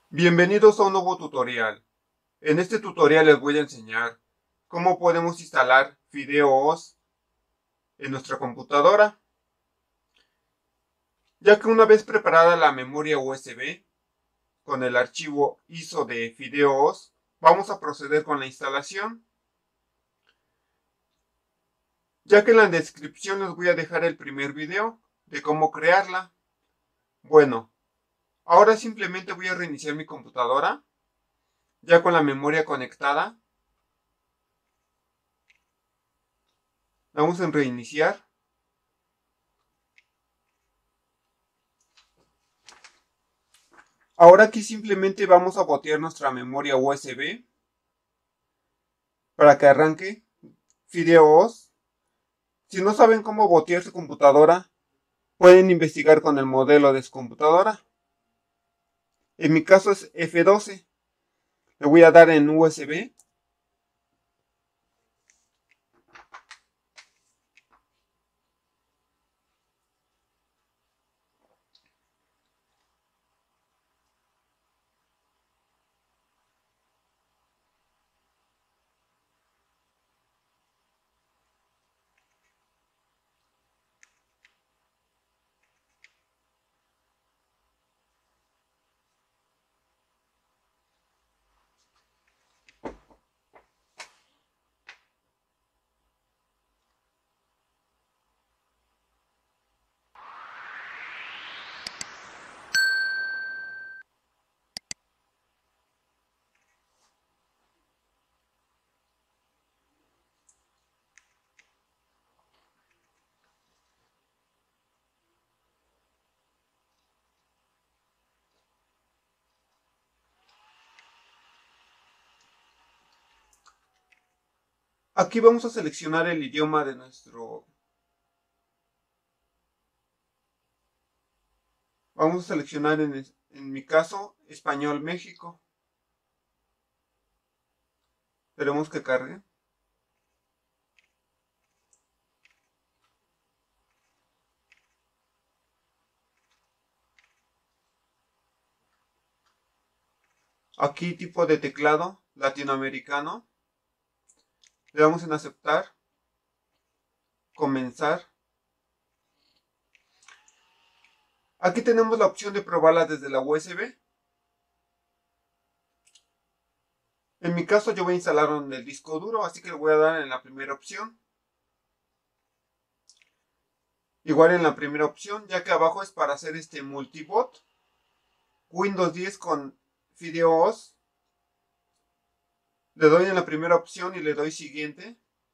Bienvenidos a un nuevo tutorial. En este tutorial les voy a enseñar cómo podemos instalar videos en nuestra computadora, ya que una vez preparada la memoria USB con el archivo ISO de videos, vamos a proceder con la instalación, ya que en la descripción les voy a dejar el primer video de cómo crearla. Bueno, ahora simplemente voy a reiniciar mi computadora, ya con la memoria conectada. Vamos a reiniciar. Ahora aquí simplemente vamos a botear nuestra memoria USB para que arranque videos. Si no saben cómo botear su computadora, pueden investigar con el modelo de su computadora. En mi caso es F12. Le voy a dar en USB. Aquí vamos a seleccionar el idioma de nuestro... Vamos a seleccionar en mi caso Español México. Esperemos que cargue. Aquí tipo de teclado latinoamericano. Le damos en aceptar. Comenzar. Aquí tenemos la opción de probarla desde la USB. En mi caso yo voy a instalar en el disco duro, así que le voy a dar en la primera opción. Igual en la primera opción, ya que abajo es para hacer este multibot. Windows 10 con FideoOS. Le doy en la primera opción y le doy siguiente.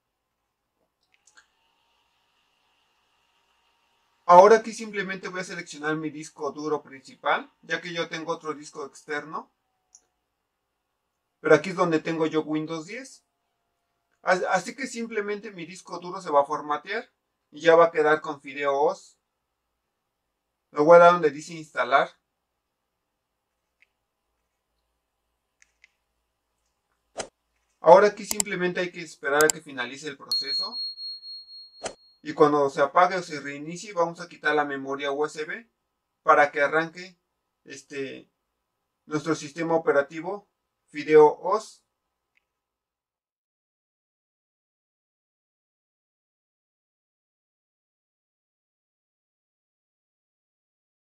Ahora aquí simplemente voy a seleccionar mi disco duro principal, ya que yo tengo otro disco externo. Pero aquí es donde tengo yo Windows 10. Así que simplemente mi disco duro se va a formatear y ya va a quedar con FideoOS. Le voy a dar donde dice instalar. Ahora aquí simplemente hay que esperar a que finalice el proceso. Y cuando se apague o se reinicie, vamos a quitar la memoria USB para que arranque nuestro sistema operativo FideoOS.